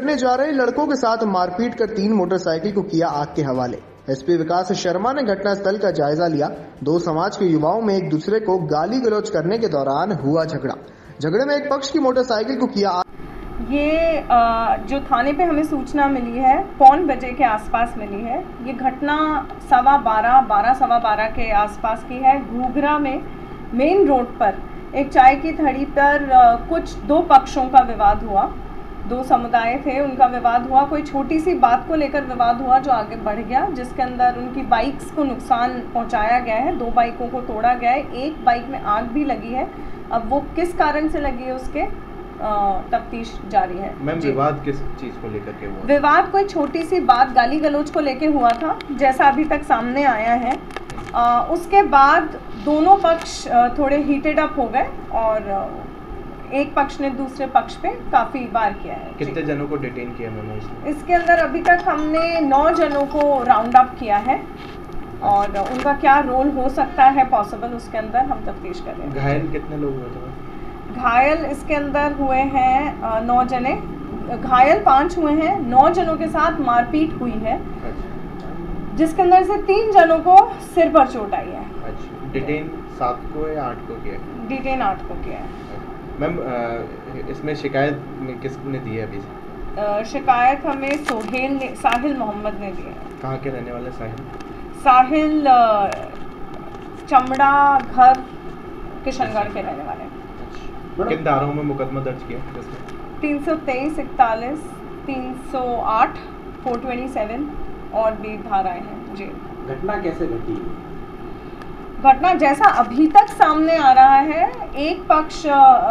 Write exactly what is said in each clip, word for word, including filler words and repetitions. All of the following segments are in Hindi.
करने जा रहे लड़कों के साथ मारपीट कर तीन मोटरसाइकिल को किया आग के हवाले। एसपी विकास शर्मा ने घटनास्थल का जायजा लिया। दो समाज के युवाओं में एक दूसरे को गाली गलौज करने के दौरान हुआ झगड़ा। झगड़े में एक पक्ष की मोटरसाइकिल को किया आग। ये जो थाने पे हमें सूचना मिली है पौन बजे के आसपास मिली है। ये घटना सवा बारह बारह सवा बारह के आसपास की है। घूघरा में मेन रोड पर एक चाय की थड़ी पर कुछ दो पक्षों का विवाद हुआ। दो समुदाय थे, उनका विवाद हुआ। कोई छोटी सी बात को लेकर विवाद हुआ जो आगे बढ़ गया, जिसके अंदर उनकी बाइक्स को नुकसान पहुंचाया गया है। दो बाइकों को तोड़ा गया है। एक बाइक में आग भी लगी है। अब वो किस कारण से लगी है उसके तफ्तीश जारी है। मैम, विवाद किस चीज़ को लेकर के हुआ? विवाद कोई छोटी सी बात गाली गलौज को लेके हुआ था, जैसा अभी तक सामने आया है। आ, उसके बाद दोनों पक्ष थोड़े हीटेड अप हो गए और एक पक्ष ने दूसरे पक्ष पे काफी बार किया है। कितने जनों को डिटेन किया मैंने इसमें? इसके अंदर अभी तक हमने नौ जनों को राउंड अप किया है और उनका क्या रोल हो सकता है पॉसिबल, उसके अंदर हम तफ्तीश कर रहे हैं। घायल कितने लोग हुए थे? घायल इसके अंदर हुए हैं नौ जने। घायल पांच हुए हैं। नौ जनों के साथ मारपीट हुई है, जिसके अंदर से तीन जनों को सिर पर चोट आई है। अच्छा, डिटेन सात को या आठ को किया? डिटेन आठ को किया है। मैम, इसमें शिकायत किसने दी है अभी से? शिकायत हमें सोहेल ने, साहिल मोहम्मद ने दी है। कहाँ के रहने वाले साहिल? साहिल चमड़ा घर किशनगढ़ के रहने वाले हैं। किन धाराओं में मुकदमा दर्ज किया? तीन सौ तेईस इकतालीस तीन सौ आठ फोर ट्वेंटी सेवन और भी धाराएं हैं जी। घटना कैसे घटी? घटना जैसा अभी तक सामने आ रहा है, एक पक्ष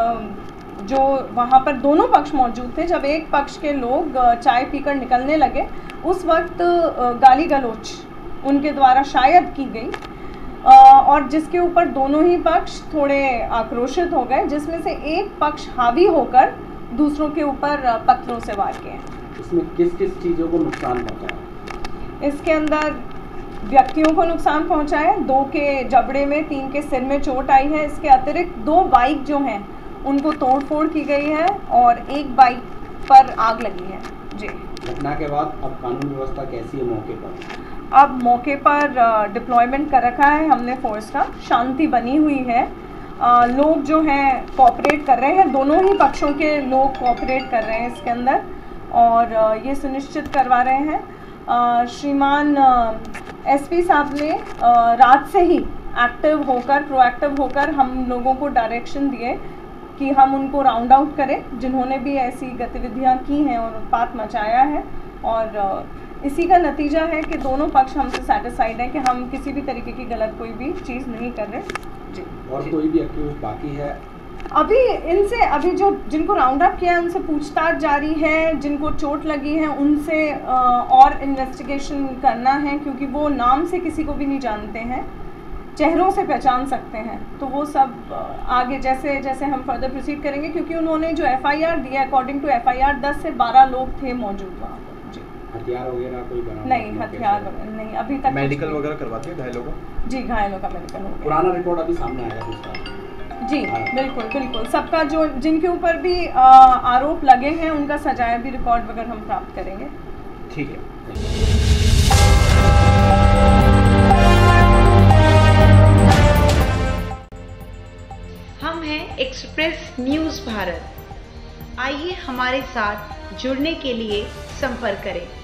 जो वहाँ पर दोनों पक्ष मौजूद थे, जब एक पक्ष के लोग चाय पीकर निकलने लगे उस वक्त गाली गलौज उनके द्वारा शायद की गई और जिसके ऊपर दोनों ही पक्ष थोड़े आक्रोशित हो गए, जिसमें से एक पक्ष हावी होकर दूसरों के ऊपर पत्थरों से वार किए। इसमें किस किस चीज़ों को नुकसान पहुंचा? इसके अंदर व्यक्तियों को नुकसान पहुंचा है। दो के जबड़े में, तीन के सिर में चोट आई है। इसके अतिरिक्त दो बाइक जो हैं उनको तोड़फोड़ की गई है और एक बाइक पर आग लगी है जी। घटना के बाद अब कानून व्यवस्था कैसी है मौके पर? अब मौके पर डिप्लॉयमेंट कर रखा है हमने फोर्स का। शांति बनी हुई है। आ, लोग जो हैं कोऑपरेट कर रहे हैं। दोनों ही पक्षों के लोग कोऑपरेट कर रहे हैं इसके अंदर और आ, ये सुनिश्चित करवा रहे हैं। श्रीमान एसपी साहब ने आ, रात से ही एक्टिव होकर, प्रोएक्टिव होकर हम लोगों को डायरेक्शन दिए कि हम उनको राउंड आउट करें जिन्होंने भी ऐसी गतिविधियां की हैं और उत्पात मचाया है। और आ, इसी का नतीजा है कि दोनों पक्ष हमसे सेटिस्फाइड हैं कि हम किसी भी तरीके की गलत कोई भी चीज़ नहीं कर रहे जी। और कोई भी एक्यूज बाकी है? अभी इनसे, अभी जो जिनको राउंड अप किया है उनसे पूछताछ जारी है। जिनको चोट लगी है उनसे और इन्वेस्टिगेशन करना है, क्योंकि वो नाम से किसी को भी नहीं जानते हैं, चेहरों से पहचान सकते हैं। तो वो सब आगे जैसे जैसे हम फर्दर प्रोसीड करेंगे, क्योंकि उन्होंने जो एफआईआर दिया, अकॉर्डिंग टू एफआईआर दस से बारह लोग थे मौजूद वहाँ पर जी। हथियार वगैरह कोई बना? नहीं, हथियार वगैरह नहीं अभी तक। मेडिकल वगैरह करवाते हैं घायलों को? जी, घायलों का मेडिकल हो गया। पुराना रिकॉर्ड अभी सामने आएगा दूसरा? जी बिल्कुल बिल्कुल। सबका जो जिनके ऊपर भी आ, आरोप लगे हैं उनका सजाया भी रिकॉर्ड वगैरह हम प्राप्त करेंगे। ठीक है। हम हैं एक्सप्रेस न्यूज़ भारत। आइए हमारे साथ जुड़ने के लिए संपर्क करें।